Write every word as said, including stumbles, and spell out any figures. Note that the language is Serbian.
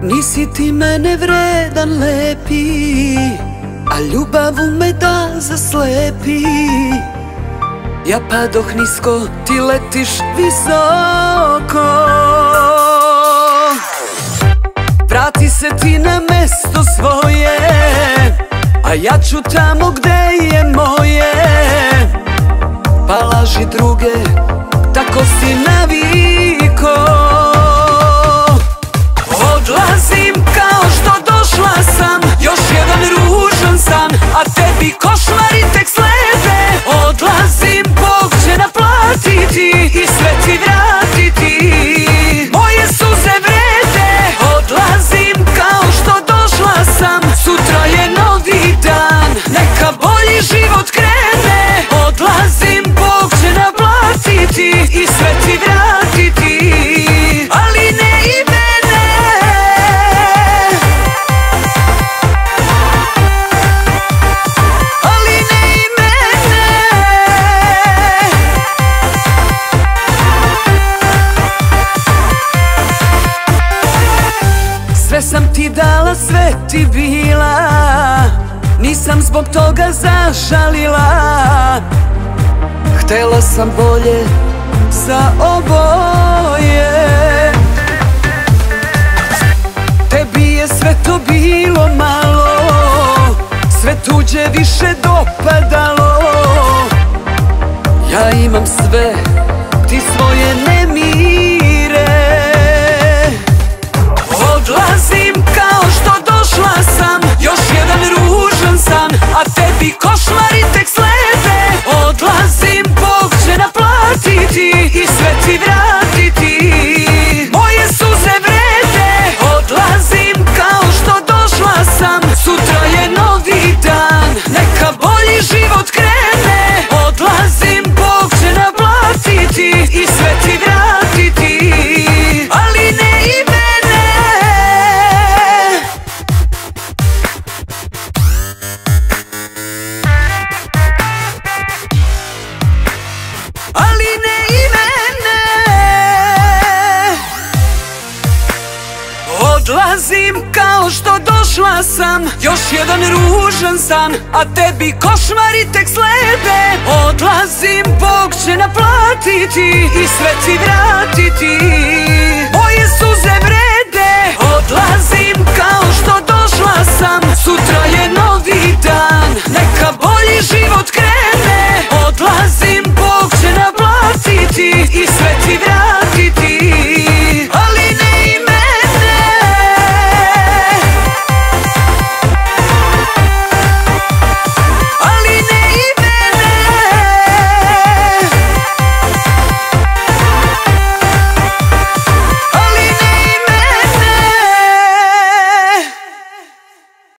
Nisi ti mene vredan lepi, a ljubav ume da zaslepi. Ja padoh nisko, ti letiš visoko. Vrati se ti na mesto svoje, a ja ću tamo gde je moje. Pa laži druge, tako si naviko. Odlazim kao što došla sam, još jedan ružan san, a tebi košmari tek slede. Odlazim, Bog će naplatiti i sve ti vratiti. Moje suze vrede. Odlazim kao što došla sam, sutra je novi dan, neka bolji život krene. Odlazim, Bog će naplatiti i sve ti vratiti, ali ne i mene. Ali ne i mene. Sve sam ti dala, sve ti bila, nisam zbog toga zažalila. Htela sam bolje za oboje. Tebi je sve to bilo malo, sve tuđe više dopadalo. Ja imam sve, ti svoje nemire. Odlazim kao što došla sam, još jedan ružan san, a tebi košmari tek slede. Odlazim, Bog će naplatiti i sve ti vratiti. Moje suze vrede. Odlazim kao što došla sam, sutra je novi dan, neka bolji život krene. Odlazim, Bog će naplatiti i sve ti vratiti, ali ne i mene. Ali ne i mene. Odlazim kao što došla sam, još jedan ružan san, a tebi košmari tek slede. Odlazim, Bog će naplatiti i sve ti vratiti. Moje suze vrede. Odlazim kao što došla sam, sutra